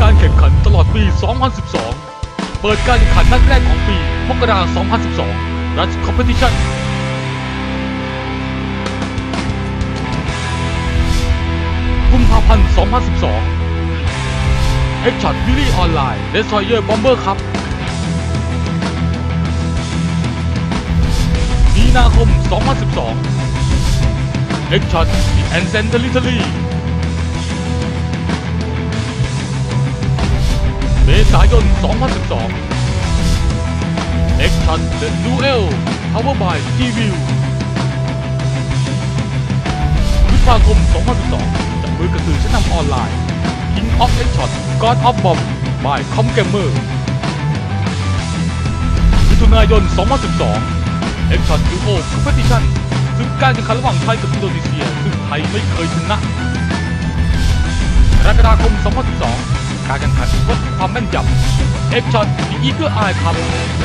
การแข่งขันตลอดปี 2012 เปิดการแข่งขันนัดแรกของปี มกราคม 2012 Rush Competition กุมภาพันธ์ 2012 Headshot Rally Online Destroyer Bomber Cup มีนาคม 2012 Headshot The Ancient Territory เมษายน 2012 Headshot The Duel Powered by G-View พฤษภาคม 2012 จับมือกับสื่อชั้นนำออนไลน์ King of Headshot God of Bomb by ComGamer มิถุนายน 2012 Headshot Duo Competition ซึ่งการแข่งขันระหว่างไทยกับอินโดนีเซียซึ่งไทยไม่เคยชนะกรกฎาคม 2012 การแข่งขันวัดความแม่นยำ Headshot The Eagle Eye Cup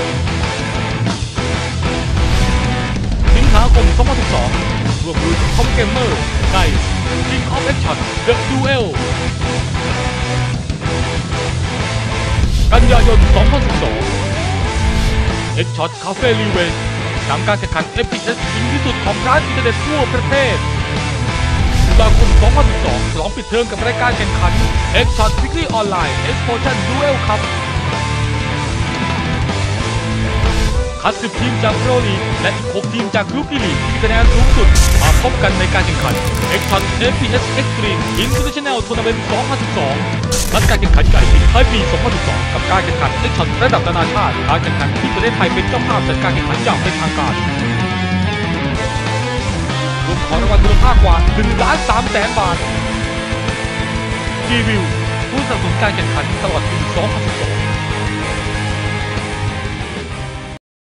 สิงหาคม 2012 ร่วมมือกับ ComGamer ใน King of Headshot The Duel กันยายน 2012 Headshot Cafe Revenge นำการแข่งขัน FPS ยิ่งที่สุดของร้านอินเทอร์เน็ตทั่วประเทศตุลาคม 2012 ฉลองปิดเทอมกับรายการแข่งขัน Headshot Weekly Online Explosion Duel Cup คัด 10 ทีมจาก Pro League และอีก 6 ทีมจาก Rookie League ที่มีคะแนนสูงสุดมาพบกันในการแข่งขัน Headshot FPS Extreme International Tournament 2012 นัดการแข่งขันใหญ่ปิดท้ายปี 2012 กับการแข่งขัน Headshot ระดับนานาชาติการแข่งขันที่ประเทศไทยเป็นเจ้าภาพจัดการแข่งขันอย่างเป็นทางการรวมของรางวัลมูลค่ากว่า 1,300,000 บาท G-View ผู้สนับสนุนการแข่งขันตลอดปี 2012